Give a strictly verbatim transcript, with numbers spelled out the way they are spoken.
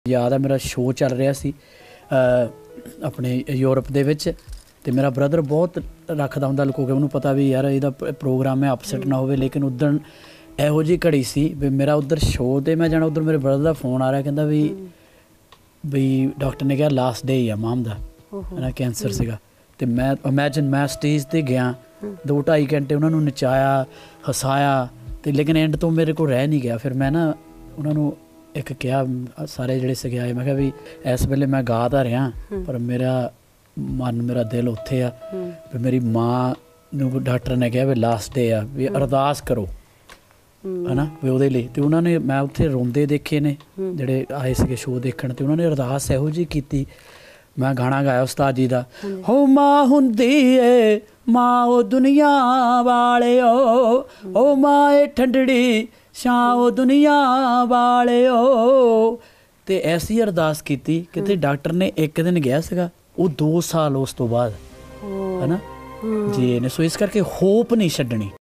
याद है मेरा शो चल रहा सी अपने यूरोप दे विच ते मेरा ब्रदर बहुत रखदा हुंदा लुको के उन्होंने पता भी यार इहदा प्रोग्राम है अपसैट ना होवे, लेकिन उदण इहो जी घड़ी सी भी मेरा उधर शो ते मैं जाना, उधर मेरे ब्रदर का फोन आ रहा कहता भी भी डॉक्टर ने कहा लास्ट डे ही आ माम दा है ना, कैंसर सीगा। ते मैं इमैजिन मैं स्टेज ते गया दो ढाई घंटे उन्होंने नचाया हसाया ते लेकिन एंड तो मेरे को रह नहीं गया। फिर मैं ना उन्होंने एक क्या सारे ਜਿਹੜੇ ਸੀਗੇ ਆਏ ਮੈਂ ਕਿਹਾ ਵੀ ਇਸ ਵੇਲੇ ਮੈਂ ਗਾ ਤਾਂ ਰਿਹਾ ਪਰ ਮੇਰਾ ਮਨ ਮੇਰਾ ਦਿਲ ਉੱਥੇ ਆ ਵੀ ਮੇਰੀ ਮਾਂ ਨੂੰ ਡਾਕਟਰ ਨੇ ਕਿਹਾ ਵੀ ਲਾਸਟ ਡੇ ਆ ਵੀ ਅਰਦਾਸ ਕਰੋ ਹੈ ਨਾ ਵੀ ਉਹਦੇ ਲਈ। ਅਤੇ ਉਹਨਾਂ ਨੇ ਮੈਂ ਉੱਥੇ ਰੋਂਦੇ ਦੇਖੇ ਨੇ ਜਿਹੜੇ ਆਏ ਸੀਗੇ ਸ਼ੋਅ ਦੇਖਣ, ਅਤੇ ਉਹਨਾਂ ਨੇ ਅਰਦਾਸ ਇਹੋ ਜਿਹੀ ਕੀਤੀ। ਮੈਂ ਗਾਣਾ ਗਾਇਆ ਉਸਤਾਦ ਜੀ ਦਾ, ਹੋ ਮਾਂ ਹੁੰਦੀ ਏ ਮਾਂ ਉਹ ਦੁਨੀਆ ਵਾਲਿਓ, ਉਹ ਮਾਂ ਏ ਠੰਡੜੀ ਸ਼ਾਂ ਉਹ ਦੁਨੀਆ ਵਾਲਿਓ। ਅਤੇ ਐਸੀ ਅਰਦਾਸ ਕੀਤੀ ਕਿਤੇ ਡਾਕਟਰ ਨੇ ਇੱਕ ਦਿਨ ਗਿਆ ਸੀਗਾ, ਉਹ ਦੋ ਸਾਲ ਉਸ ਤੋਂ ਬਾਅਦ ਹੈ ਨਾ ਜੀ ਨੇ। ਸੋ ਇਸ ਕਰਕੇ ਹੋਪ ਨਹੀਂ ਛੱਡਣੀ।